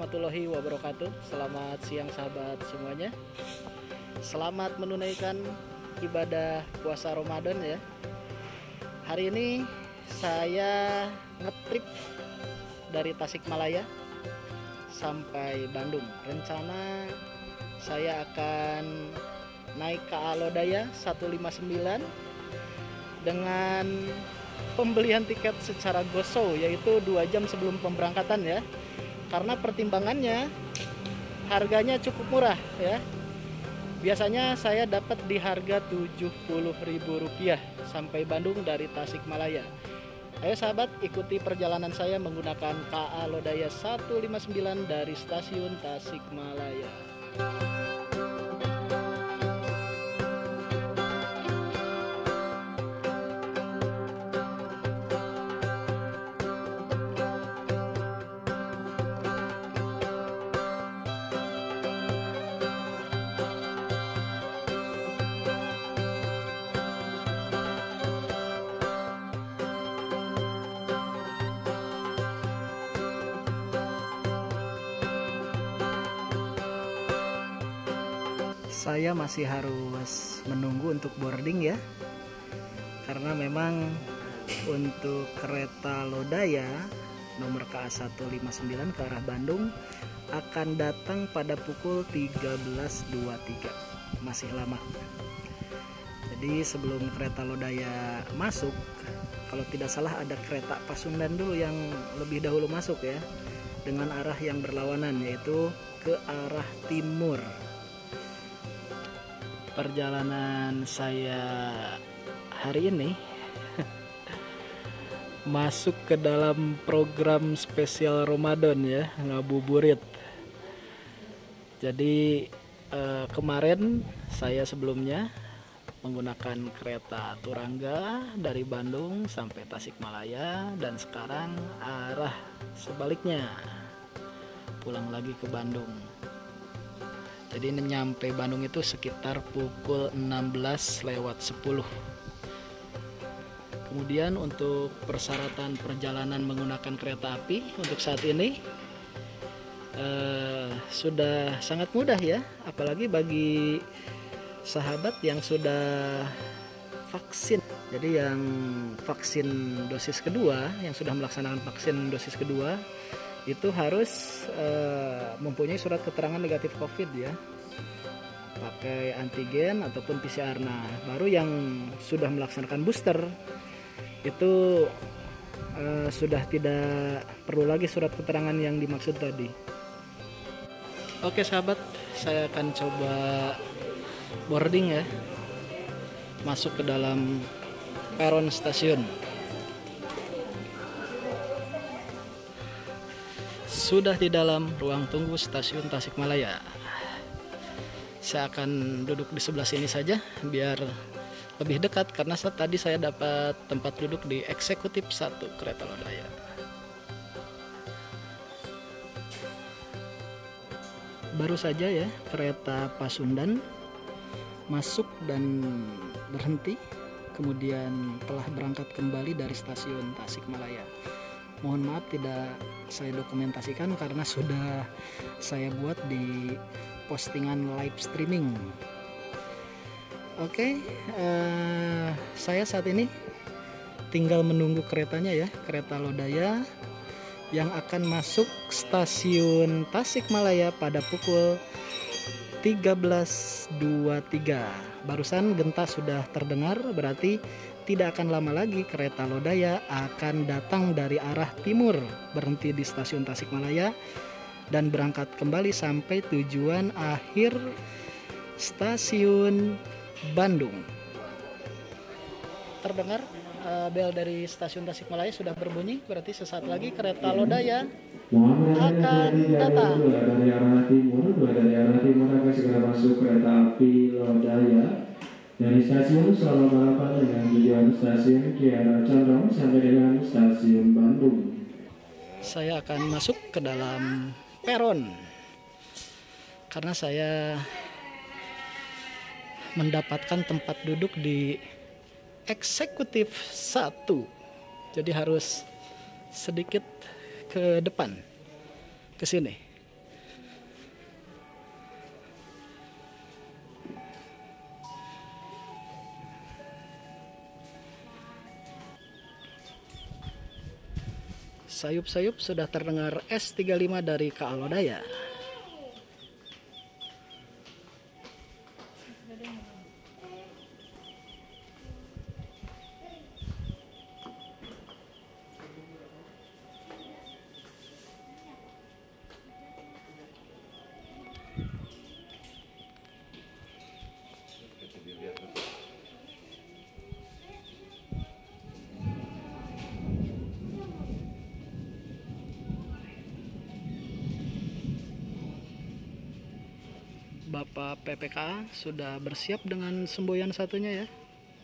warahmatullahi wabarakatuh. Selamat siang sahabat semuanya. Selamat menunaikan ibadah puasa Ramadan ya. Hari ini saya ngetrip dari Tasikmalaya sampai Bandung. Rencana saya akan naik KA Lodaya 159 dengan pembelian tiket secara go-show, yaitu 2 jam sebelum pemberangkatan ya. Karena pertimbangannya harganya cukup murah ya. Biasanya saya dapat di harga Rp70.000 sampai Bandung dari Tasikmalaya. Ayo sahabat, ikuti perjalanan saya menggunakan KA Lodaya 159 dari stasiun Tasikmalaya. Saya masih harus menunggu untuk boarding ya, karena memang untuk kereta Lodaya nomor KA 159 ke arah Bandung akan datang pada pukul 13.23, masih lama. Jadi sebelum kereta Lodaya masuk, kalau tidak salah ada kereta Pasundan dulu yang lebih dahulu masuk ya, dengan arah yang berlawanan, yaitu ke arah timur. Perjalanan saya hari ini masuk ke dalam program spesial Ramadan ya, ngabuburit. Jadi kemarin saya sebelumnya menggunakan kereta Turangga dari Bandung sampai Tasikmalaya, dan sekarang arah sebaliknya, pulang lagi ke Bandung. Jadi nyampe Bandung itu sekitar pukul 16:10. Kemudian untuk persyaratan perjalanan menggunakan kereta api untuk saat ini sudah sangat mudah ya, apalagi bagi sahabat yang sudah vaksin. Jadi yang vaksin dosis kedua, yang sudah melaksanakan vaksin dosis kedua, itu harus mempunyai surat keterangan negatif COVID ya, pakai antigen ataupun PCR. Nah, baru yang sudah melaksanakan booster itu sudah tidak perlu lagi surat keterangan yang dimaksud tadi. Oke sahabat, saya akan coba boarding ya, masuk ke dalam peron stasiun. Sudah di dalam ruang tunggu stasiun Tasikmalaya. Saya akan duduk di sebelah sini saja biar lebih dekat, karena tadi saya dapat tempat duduk di eksekutif 1 kereta Lodaya. Baru saja ya kereta Pasundan masuk dan berhenti, kemudian telah berangkat kembali dari stasiun Tasikmalaya. Mohon maaf tidak saya dokumentasikan karena sudah saya buat di postingan live streaming. Oke, saya saat ini tinggal menunggu keretanya ya, kereta Lodaya yang akan masuk stasiun Tasikmalaya pada pukul 13.23. Barusan gentas sudah terdengar, berarti tidak akan lama lagi kereta Lodaya akan datang dari arah timur, berhenti di stasiun Tasikmalaya dan berangkat kembali sampai tujuan akhir stasiun Bandung. Terdengar bel dari stasiun Tasikmalaya sudah berbunyi, berarti sesaat lagi kereta Lodaya akan datang. Dari arah timur akan segera masuk kereta api Lodaya dari stasiun Solo Balapan dengan tujuan stasiun Kiara Condong sampai dengan stasiun Bandung. Saya akan masuk ke dalam peron karena saya mendapatkan tempat duduk di eksekutif 1. Jadi harus sedikit ke depan, ke sini. Sayup-sayup sudah terdengar S35 dari KA Lodaya. Bapak PPK sudah bersiap dengan semboyan satunya ya.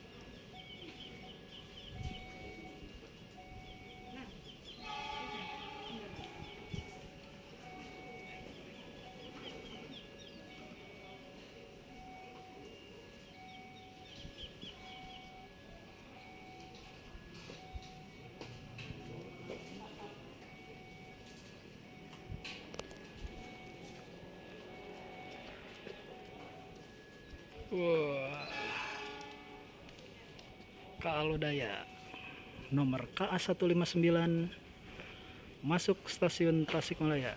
Wah. KA Lodaya nomor KA 159 masuk stasiun Tasikmalaya.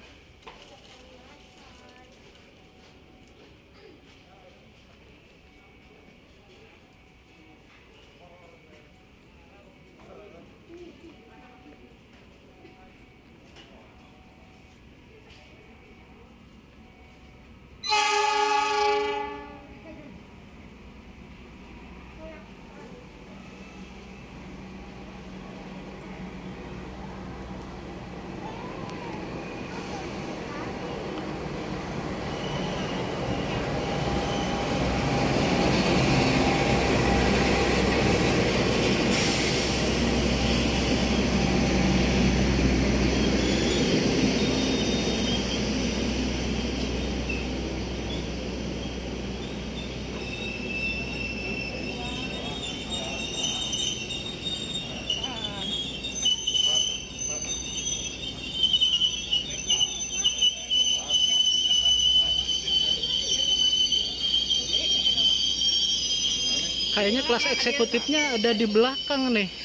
Kayaknya kelas eksekutifnya ada di belakang nih.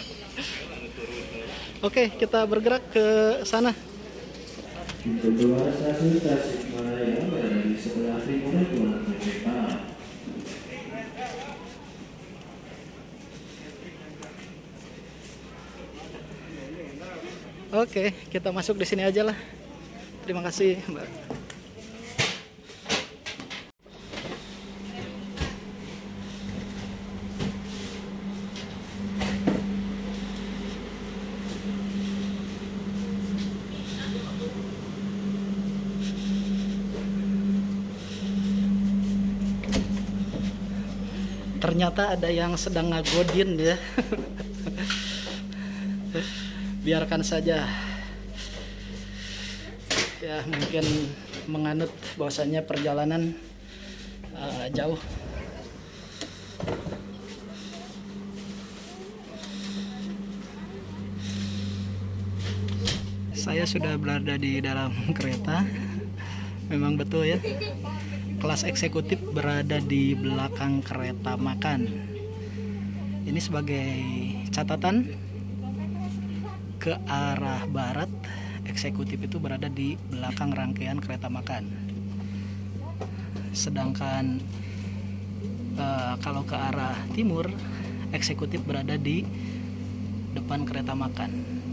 Oke, kita bergerak ke sana. Untuk keluar stasiun Tasikmalaya berada di sebelah timur ruang kereta. Oke, kita masuk di sini aja lah. Terima kasih, Mbak. Ternyata ada yang sedang ngagodin ya. Biarkan saja. Ya, mungkin menganut bahwasanya perjalanan jauh. Saya sudah berada di dalam kereta. Memang betul ya. Kelas eksekutif berada di belakang kereta makan. Ini sebagai catatan, ke arah barat eksekutif itu berada di belakang rangkaian kereta makan. Sedangkan kalau ke arah timur eksekutif berada di depan kereta makan.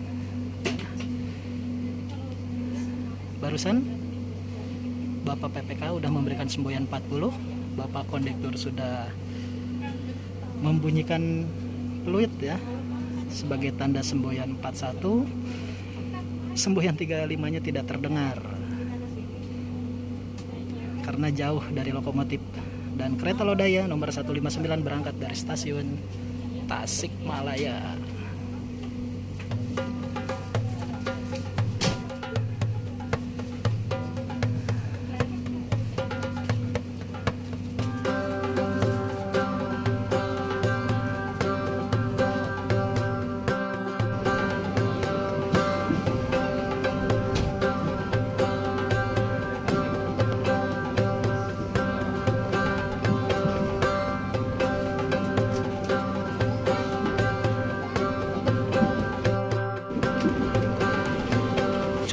Barusan Bapak PPK udah memberikan semboyan 40, Bapak kondektur sudah membunyikan peluit ya sebagai tanda semboyan 41. Semboyan 35-nya tidak terdengar karena jauh dari lokomotif. Dan kereta Lodaya nomor 159 berangkat dari stasiun Tasikmalaya.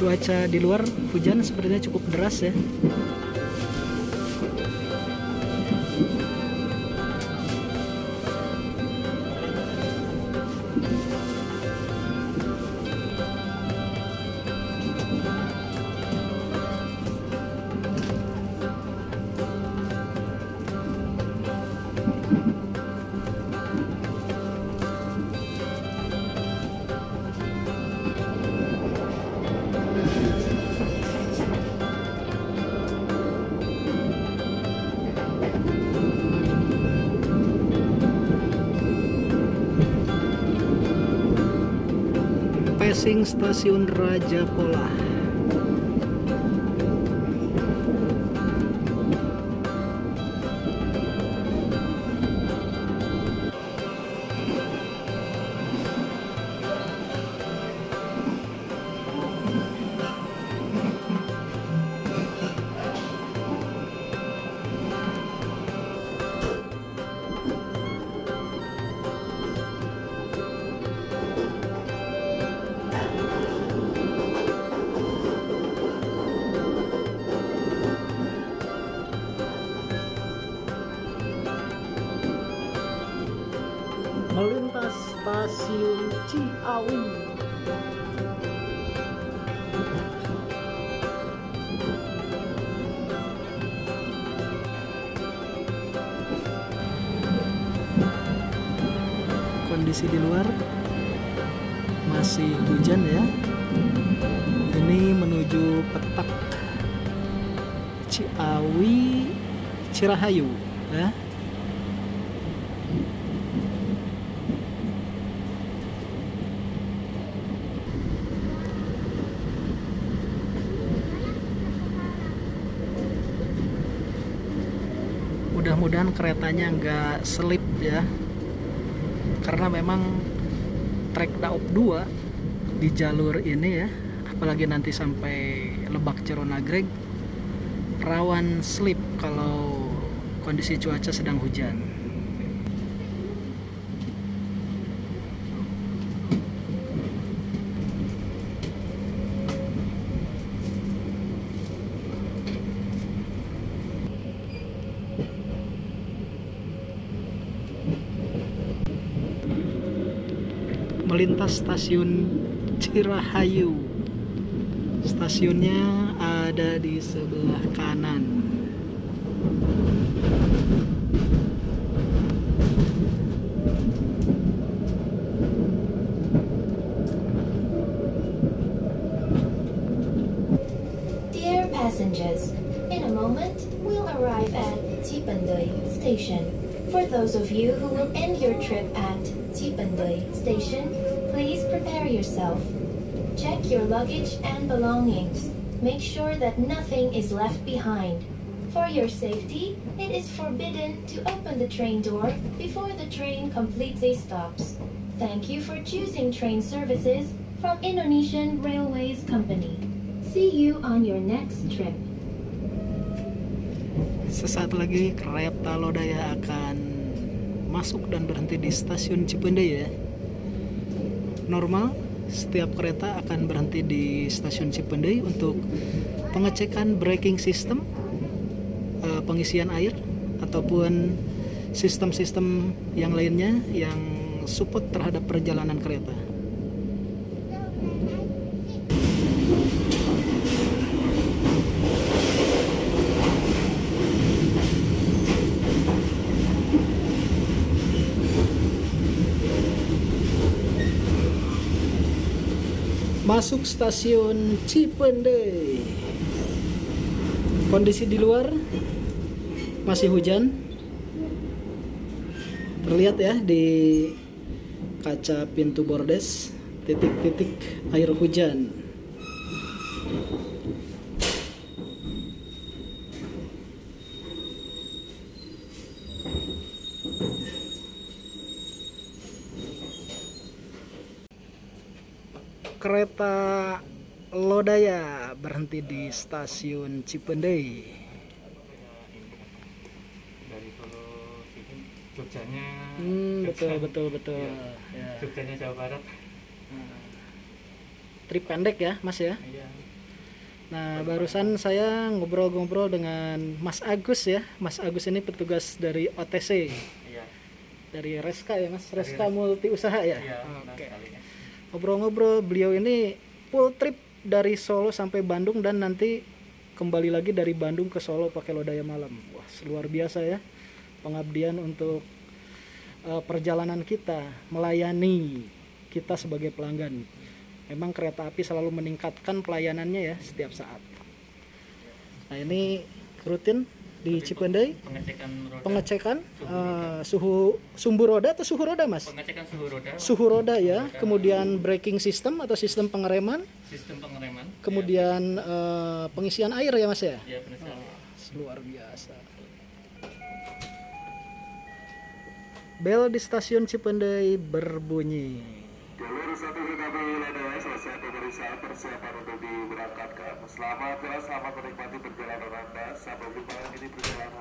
cuaca di luar hujan sepertinya cukup deras ya. Passing stasiun Raja Pola. Melintas stasiun Ciawi. Kondisi di luar masih hujan ya. Ini menuju Petak Ciawi Cirahayu ya. Mudah-mudahan keretanya nggak selip ya, karena memang trek Daop 2 di jalur ini ya, apalagi nanti sampai Lebak Cironagreg, rawan slip kalau kondisi cuaca sedang hujan. Melintas stasiun Cirahayu. Stasiunnya ada di sebelah kanan. Dear passengers, in a moment we'll arrive at Cipendei Station. For those of you who will end your trip at Cipendei Station, please prepare yourself. Check your luggage and belongings. Make sure that nothing is left behind. For your safety, it is forbidden to open the train door before the train completely stops. Thank you for choosing train services from Indonesian Railways Company. See you on your next trip. Sesaat lagi kereta Lodaya akan masuk dan berhenti di stasiun Cipendei ya. Normal setiap kereta akan berhenti di stasiun Cipendei untuk pengecekan braking system, pengisian air, ataupun sistem-sistem yang lainnya yang support terhadap perjalanan kereta. Masuk stasiun Cipendei. Kondisi di luar masih hujan. Terlihat ya di kaca pintu bordes titik-titik air hujan. Kereta Lodaya berhenti di stasiun Cipendei. Dari Solo sini Jogjanya Betul. Ya. Ya. Jogjanya Jawa Barat. Trip pendek ya Mas ya. Iya. Nah, barusan saya ngobrol-ngobrol dengan Mas Agus ya. Mas Agus ini petugas dari OTC. Iya. Dari Reska ya, Mas. Reska Reska. Multi Usaha ya. Iya, benar Oke. sekali. Ngobrol-ngobrol, beliau ini full trip dari Solo sampai Bandung dan nanti kembali lagi dari Bandung ke Solo pakai Lodaya malam. Wah, luar biasa ya. Pengabdian untuk perjalanan kita, melayani kita sebagai pelanggan. Memang kereta api selalu meningkatkan pelayanannya ya setiap saat. Nah, ini rutin di Cipendei Pengecekan roda. pengecekan suhu sumbu roda atau suhu roda, Mas? Pengecekan suhu roda. Suhu roda ya, kemudian braking system atau sistem pengereman, Sistem pengereman. kemudian pengisian air ya, Mas ya. Iya, benar sekali. Luar biasa. Bel di stasiun Cipendei berbunyi. Jalur 1 kereta api Lodaya selesai pemeriksaan persiapan untuk diberangkatkan. Selamat menikmati perjalanan Anda. Sampai jumpa. Ini perjalanan